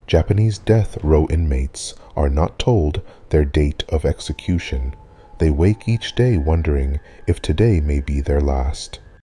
Japanese death row inmates are not told their date of execution. They wake each day wondering if today may be their last.